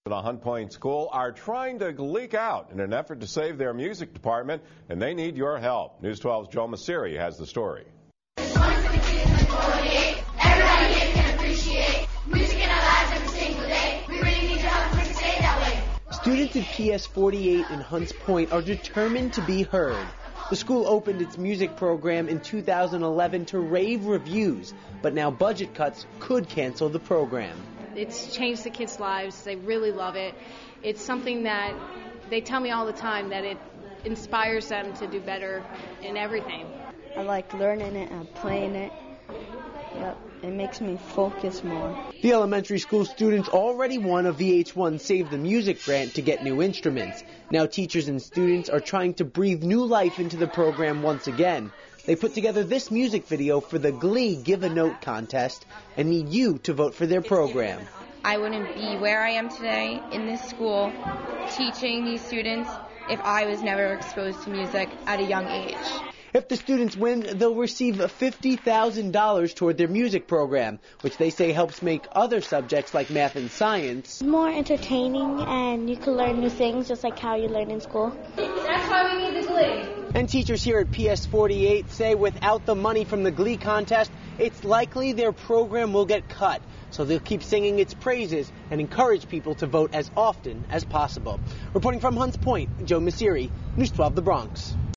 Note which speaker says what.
Speaker 1: at a Hunt Point school are trying to leak out in an effort to save their music department, and they need your help. News 12's Joe Masiri has the story.
Speaker 2: Students at P.S.48 in Hunts Point are determined to be heard. The school opened its music program in 2011 to rave reviews, but now budget cuts could cancel the program.
Speaker 3: It's changed the kids' lives. They really love it. It's something that they tell me all the time, that it inspires them to do better in everything.
Speaker 4: I like learning it and playing it. Yep, it makes me focus more.
Speaker 2: The elementary school students already won a VH1 Save the Music grant to get new instruments. Now teachers and students are trying to breathe new life into the program once again. They put together this music video for the Glee Give a Note contest and need you to vote for their program.
Speaker 5: I wouldn't be where I am today in this school teaching these students if I was never exposed to music at a young age.
Speaker 2: If the students win, they'll receive $50,000 toward their music program, which they say helps make other subjects like math and science
Speaker 6: more entertaining, and you can learn new things just like how you learn in school.
Speaker 3: That's why we need the Glee.
Speaker 2: And teachers here at PS48 say without the money from the Glee contest, it's likely their program will get cut. So they'll keep singing its praises and encourage people to vote as often as possible. Reporting from Hunts Point, Joe Masiri, News 12 The Bronx.